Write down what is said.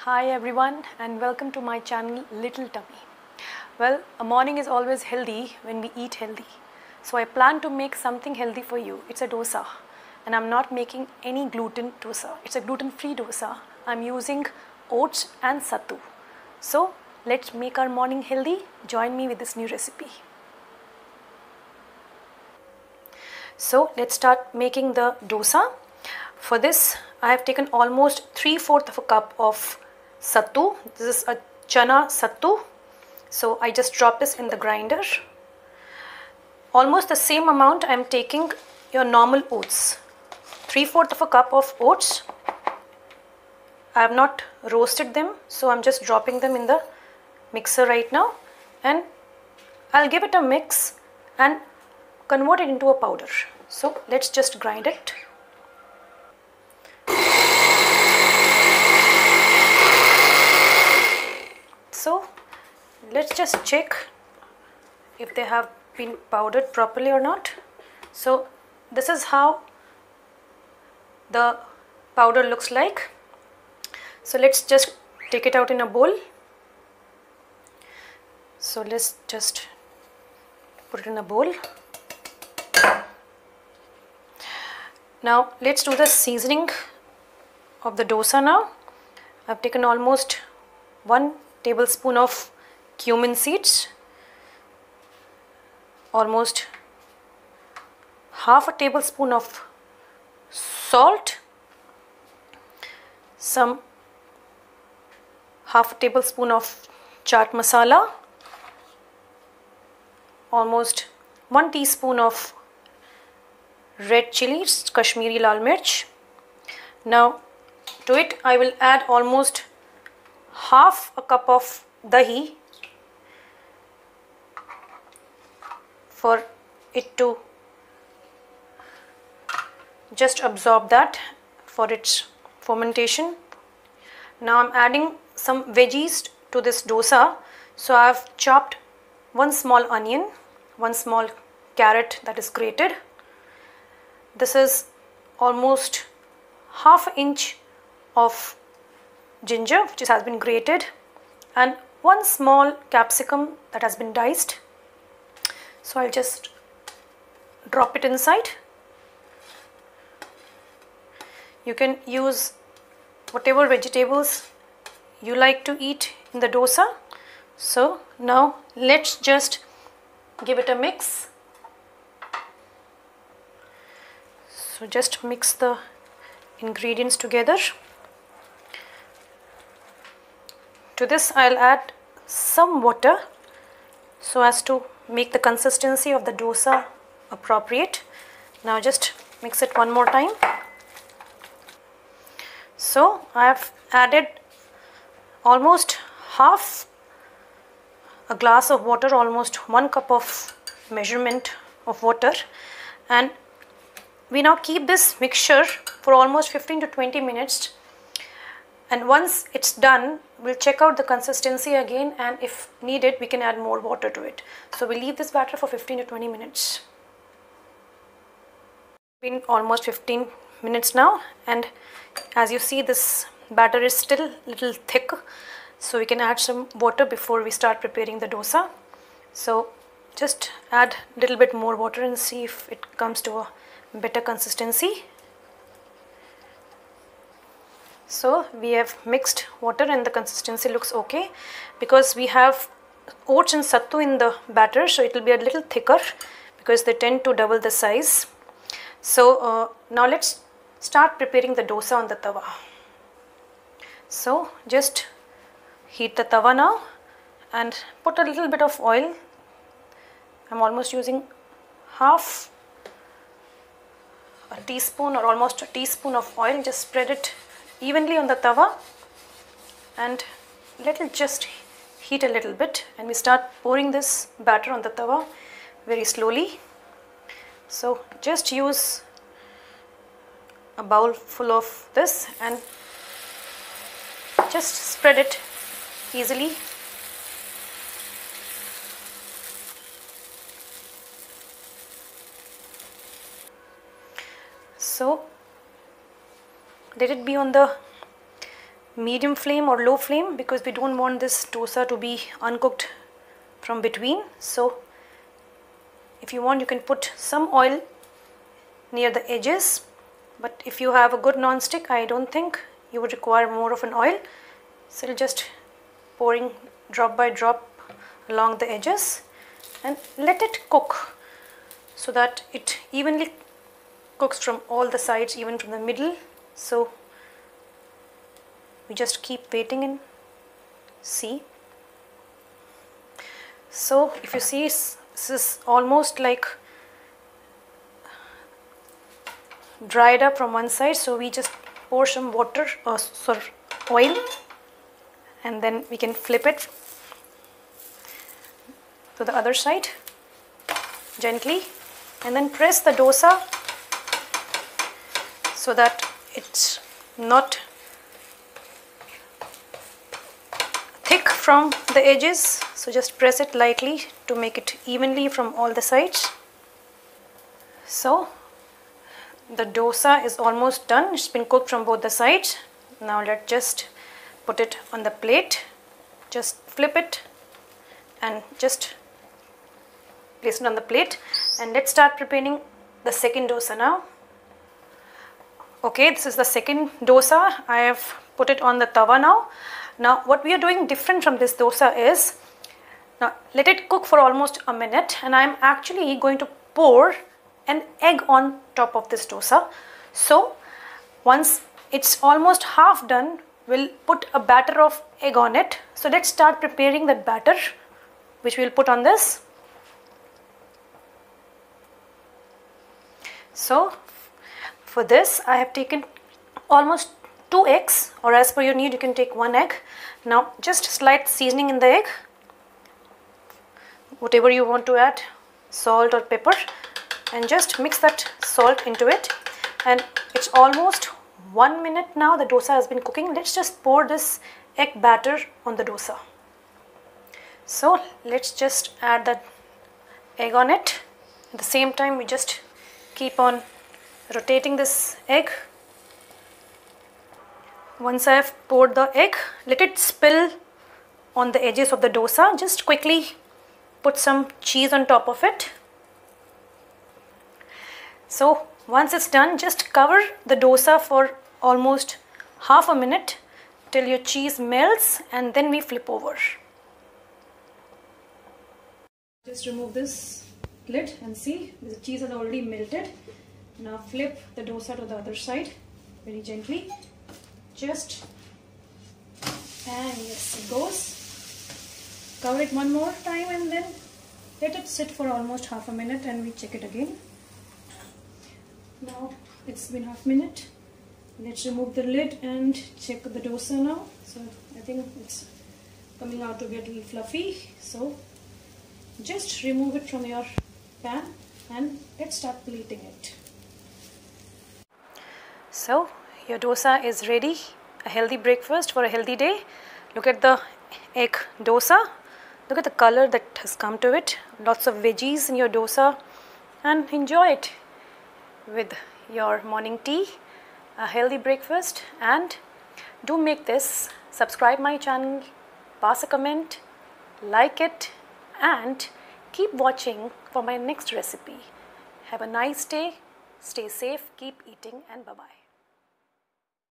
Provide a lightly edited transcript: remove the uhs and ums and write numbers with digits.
Hi everyone and welcome to my channel Little Tummy. Well, a morning is always healthy when we eat healthy. So I plan to make something healthy for you. It's a dosa and I'm not making any gluten dosa. It's a gluten-free dosa. I'm using oats and sattu. So let's make our morning healthy. Join me with this new recipe. So let's start making the dosa. For this I have taken almost 3/4 of a cup of sattu. This is a chana sattu. So I just drop this in the grinder. Almost the same amount I am taking your normal oats. 3/4 of a cup of oats. I have not roasted them, so I'm just dropping them in the mixer right now, and I'll give it a mix and convert it into a powder. So let's just grind it. So let's just check if they have been powdered properly or not. So this is how the powder looks like. So let's just take it out in a bowl. So let's just put it in a bowl. Now let's do the seasoning of the dosa now. I've taken almost 1 tablespoon of cumin seeds, almost half a tablespoon of salt, some half a tablespoon of chaat masala, almost 1 teaspoon of red chilies, Kashmiri lal mirch. Now to it I will add almost half a cup of dahi for it to just absorb that for its fermentation. Now I'm adding some veggies to this dosa. So I have chopped 1 small onion, 1 small carrot that is grated. This is almost half an inch of ginger which has been grated, and 1 small capsicum that has been diced. So I'll just drop it inside. You can use whatever vegetables you like to eat in the dosa. So now let's just give it a mix. So just mix the ingredients together. To this I'll add some water so as to make the consistency of the dosa appropriate. Now just mix it one more time. So I have added almost half a glass of water, almost 1 cup of measurement of water, and we now keep this mixture for almost 15 to 20 minutes. And once it's done, we'll check out the consistency again, and if needed we can add more water to it. So we'll leave this batter for 15 to 20 minutes. Been almost 15 minutes now, and as you see this batter is still a little thick, so we can add some water before we start preparing the dosa. So just add a little bit more water and see if it comes to a better consistency. So we have mixed water and the consistency looks okay, because we have oats and sattu in the batter, so it will be a little thicker because they tend to double the size. So now let's start preparing the dosa on the tawa. So just heat the tawa now and put a little bit of oil. I'm almost using half a teaspoon or almost a teaspoon of oil. Just spread it evenly on the tawa and let it just heat a little bit, and we start pouring this batter on the tawa very slowly. So just use a bowl full of this and just spread it easily. So let it be on the medium flame or low flame, because we don't want this dosa to be uncooked from between. So if you want, you can put some oil near the edges, but if you have a good non-stick, I don't think you would require more of an oil. So just pouring drop by drop along the edges and let it cook so that it evenly cooks from all the sides, even from the middle. So we just keep waiting and see. So if you see, this is almost like dried up from one side, so we just pour some water or oil, and then we can flip it to the other side gently, and then press the dosa so that it's not thick from the edges. So just press it lightly to make it evenly from all the sides. So the dosa is almost done. It's been cooked from both the sides. Now let's just put it on the plate. Just flip it and just place it on the plate, and let's start preparing the second dosa now. Okay, this is the second dosa. I have put it on the tawa now. Now what we are doing different from this dosa is, now let it cook for almost a minute, and I am actually going to pour an egg on top of this dosa. So once it's almost half done, we'll put a batter of egg on it. So let's start preparing that batter, which we'll put on this. So for this I have taken almost 2 eggs, or as per your need you can take 1 egg. Now just slight seasoning in the egg, whatever you want to add, salt or pepper, and just mix that salt into it. And it's almost 1 minute now the dosa has been cooking. Let's just pour this egg batter on the dosa. So let's just add that egg on it. At the same time we just keep on rotating this egg. Once I have poured the egg, let it spill on the edges of the dosa. Just quickly put some cheese on top of it. So once it's done, just cover the dosa for almost half a minute till your cheese melts, and then we flip over. Just remove this lid and see the cheese has already melted. Now flip the dosa to the other side very gently. Just, and yes, it goes. Cover it one more time and then let it sit for almost half a minute, and we check it again. Now it's been half a minute. Let's remove the lid and check the dosa now. So I think it's coming out to be a little fluffy. So just remove it from your pan and let's start plating it. So your dosa is ready. A healthy breakfast for a healthy day. Look at the egg dosa. Look at the color that has come to it. Lots of veggies in your dosa, and enjoy it with your morning tea. A healthy breakfast, and do make this. Subscribe my channel, pass a comment, like it, and keep watching for my next recipe. Have a nice day, stay safe, keep eating, and bye-bye.